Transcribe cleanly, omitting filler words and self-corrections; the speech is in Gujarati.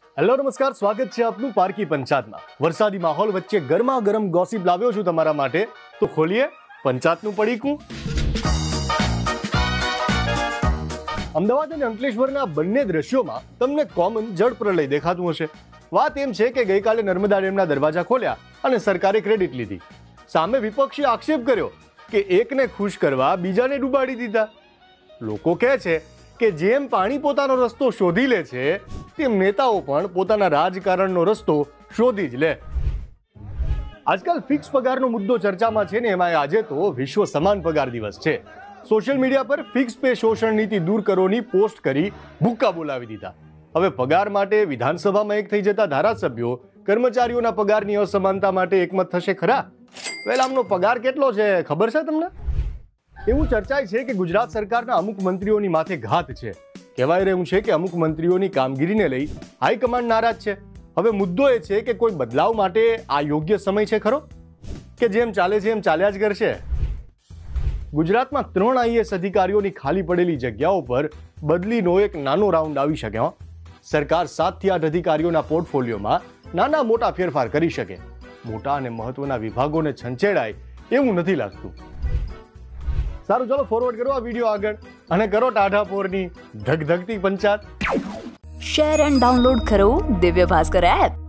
હેલો નમસ્કાર, સ્વાગત છે આપનું પારકી પંચાયતમાં। વરસાદી માહોલ વચ્ચે ગરમા ગરમ ગોસિપ લાવ્યો છું તમારા માટે, તો ખોલીએ પંચાયતનું પડીકું। અમદાવાદ અને અંકલેશ્વરના બંને દ્રશ્યોમાં તમને કોમન જળપ્રલય દેખાતું હશે। વાત એમ છે કે ગઈકાલે નર્મદા ડેમના દરવાજા ખોલ્યા અને સરકારે ક્રેડિટ લીધી। સામે વિપક્ષે આક્ષેપ કર્યો કે એકને ખુશ કરવા બીજાને ડૂબાડી દીધા। લોકો કહે છે કે જેમ પાણી પોતાનો રસ્તો શોધી લે છે તેમ નેતાઓ પણ પોતાના રાજકારણનો રસ્તો શોધી જ લે। આજકાલ ફિક્સ પગારનો મુદ્દો ચર્ચામાં છે ને એમાં આજે તો વિશ્વ સમાન પગાર દિવસ છે। સોશિયલ મીડિયા પર ફિક્સ પે શોષણ નીતિ દૂર કરોની પોસ્ટ કરી ભૂક્કા બોલાવી દીધા। હવે પગાર માટે વિધાનસભામાં એક થઈ જતા ધારાસભ્યો કર્મચારીઓના પગારની અસમાનતા માટે એકમત થશે ખરા? વેલ, આમનો પગાર કેટલો છે ખબર છે તમને? એવું ચર્ચાય છે કે ગુજરાત સરકારના અમુક મંત્રીઓની માથે ઘાત છે। કહેવાય રહ્યું છે કે અમુક મંત્રીઓની કામગીરીને લઈ હાઈકમાન્ડ નારાજ છે। હવે મુદ્દો એ છે કે કોઈ બદલાવ માટે આ યોગ્ય સમય છે ખરો, કે જેમ ચાલે છે એમ ચાલ્યા જ કરશે? ગુજરાતમાં 3 આઈએએસ અધિકારીઓની ખાલી પડેલી જગ્યાઓ પર બદલીનો એક નાનો રાઉન્ડ આવી શકે। સરકાર 7 થી 8 અધિકારીઓના પોર્ટફોલિયોમાં નાના મોટા ફેરફાર કરી શકે। મોટા અને મહત્વના વિભાગોને છંછેડાય એવું નથી લાગતું। સારું, ચલો ફોરવર્ડ કરો આ વિડીયો આગળ અને કરો ટાઢાપોરની ધગધગતી પંચાયત। શેર એન્ડ ડાઉનલોડ કરો દિવ્ય ભાસ્કર એપ।